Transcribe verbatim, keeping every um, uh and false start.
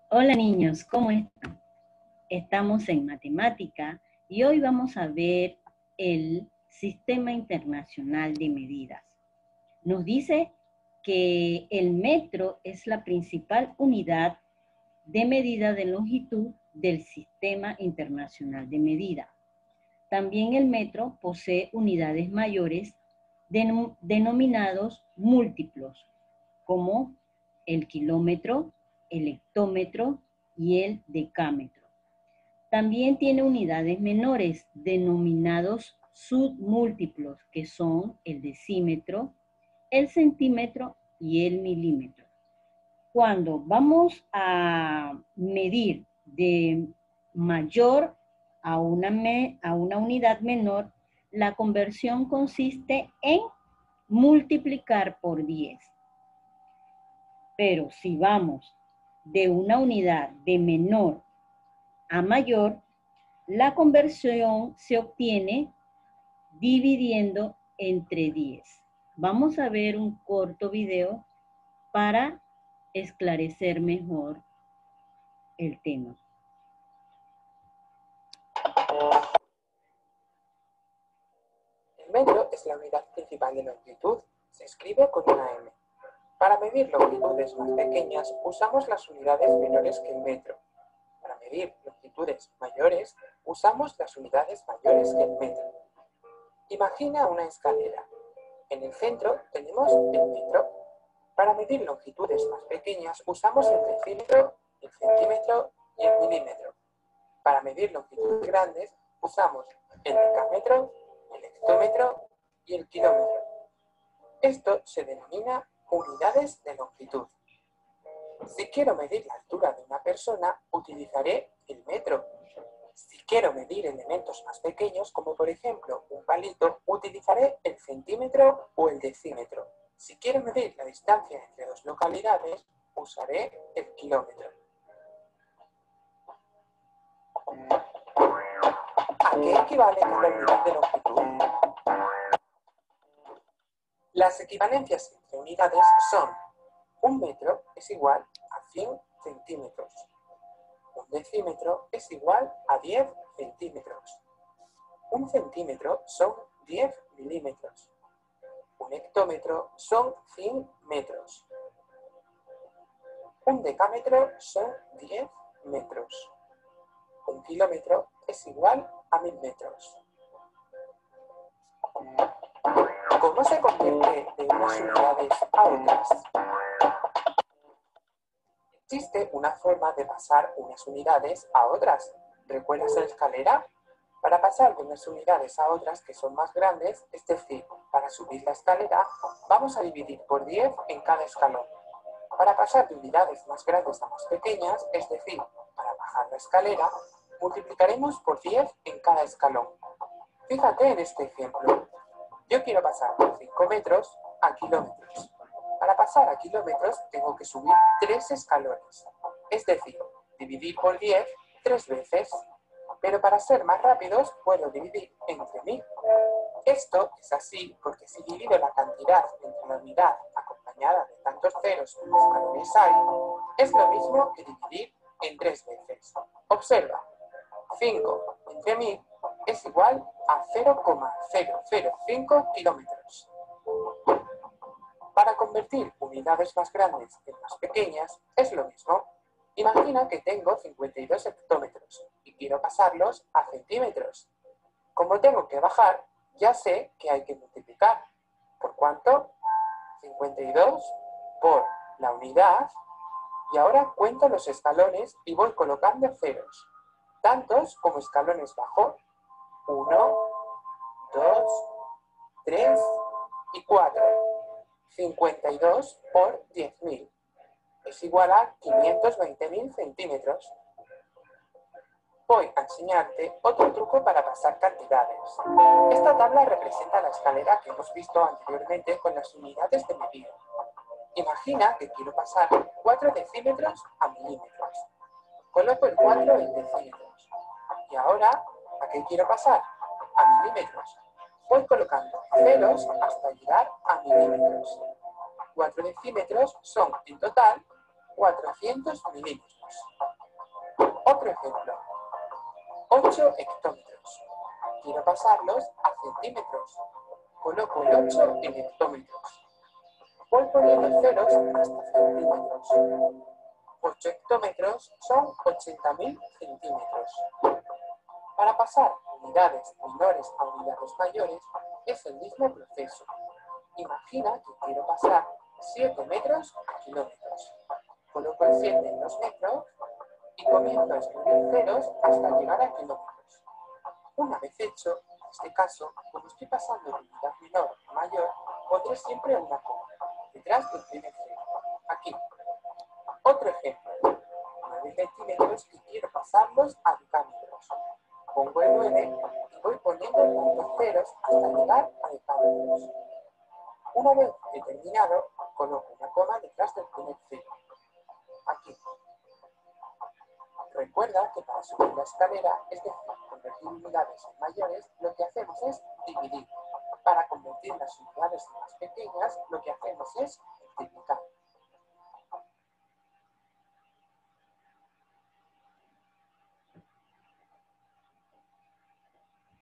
Hola niños, ¿cómo están? Estamos en matemática y hoy vamos a ver el Sistema Internacional de Medidas. Nos dice que el metro es la principal unidad de medida de longitud del Sistema Internacional de Medida. También el metro posee unidades mayores denom- denominados múltiplos, como el kilómetro, el hectómetro y el decámetro. También tiene unidades menores denominados submúltiplos, que son el decímetro, el centímetro y el milímetro. Cuando vamos a medir de mayor a una, me, a una unidad menor, la conversión consiste en multiplicar por diez. Pero si vamos de una unidad de menor a mayor, la conversión se obtiene dividiendo entre diez. Vamos a ver un corto video para esclarecer mejor el tema. El metro es la unidad principal de longitud. Se escribe con una M. Para medir longitudes más pequeñas, usamos las unidades menores que el metro. Para medir longitudes mayores, usamos las unidades mayores que el metro. Imagina una escalera. En el centro tenemos el metro. Para medir longitudes más pequeñas, usamos el decímetro, el centímetro y el milímetro. Para medir longitudes grandes, usamos el decámetro, el hectómetro y el kilómetro. Esto se denomina unidades de longitud. Si quiero medir la altura de una persona, utilizaré el metro. Si quiero medir elementos más pequeños, como por ejemplo un palito, utilizaré el centímetro o el decímetro. Si quiero medir la distancia entre dos localidades, usaré el kilómetro. ¿A qué equivale cada unidad de longitud? Las equivalencias entre unidades son: un metro es igual a cien centímetros, un decímetro es igual a diez centímetros, un centímetro son diez milímetros, un hectómetro son cien metros, un decámetro son diez metros, un kilómetro es igual a mil metros. ¿Cómo se convierte de unas unidades a otras? Existe una forma de pasar unas unidades a otras. ¿Recuerdas la escalera? Para pasar de unas unidades a otras que son más grandes, es decir, para subir la escalera, vamos a dividir por diez en cada escalón. Para pasar de unidades más grandes a más pequeñas, es decir, para bajar la escalera, multiplicaremos por diez en cada escalón. Fíjate en este ejemplo. Yo quiero pasar de cinco metros a kilómetros. Para pasar a kilómetros tengo que subir tres escalones, es decir, dividir por diez tres veces. Pero para ser más rápidos puedo dividir entre mil. Esto es así porque si divido la cantidad entre la unidad acompañada de tantos ceros como escalones hay, es lo mismo que dividir en tres veces. Observa, cinco entre mil es igual a cero coma cero cero cinco kilómetros. Para convertir unidades más grandes en más pequeñas es lo mismo. Imagina que tengo cincuenta y dos hectómetros y quiero pasarlos a centímetros. Como tengo que bajar, ya sé que hay que multiplicar. ¿Por cuánto? cincuenta y dos por la unidad. Y ahora cuento los escalones y voy colocando ceros, tantos como escalones bajo. uno, dos, tres y cuatro. cincuenta y dos por diez mil es igual a quinientos veinte mil centímetros. Voy a enseñarte otro truco para pasar cantidades. Esta tabla representa la escalera que hemos visto anteriormente con las unidades de medida. Imagina que quiero pasar cuatro decímetros a milímetros. Coloco el cuatro en decímetros. Y ahora, ¿a qué quiero pasar? A milímetros. Voy colocando ceros hasta llegar a milímetros. cuatro decímetros son, en total, cuatrocientos milímetros. Otro ejemplo, ocho hectómetros. Quiero pasarlos a centímetros. Coloco el ocho en hectómetros. Voy poniendo ceros hasta centímetros. ocho hectómetros son ochenta mil centímetros. Para pasar unidades menores a unidades mayores es el mismo proceso. Imagina que quiero pasar siete metros a kilómetros. Coloco el siete en los metros y comienzo a escribir ceros hasta llegar a kilómetros. Una vez hecho, en este caso, como estoy pasando de unidad menor a mayor, pondré siempre una coma detrás del primer cero. Aquí. Otro ejemplo. nueve centímetros y quiero pasarlos a decámetros. Pongo el nueve y voy poniendo puntos ceros hasta llegar a decámetros. Una vez he terminado, coloco una coma detrás del primer cero. Aquí. Recuerda que para subir la escalera, es decir, convertir unidades en mayores, lo que hacemos es dividir. Para convertir las unidades en más pequeñas, lo que hacemos es multiplicar.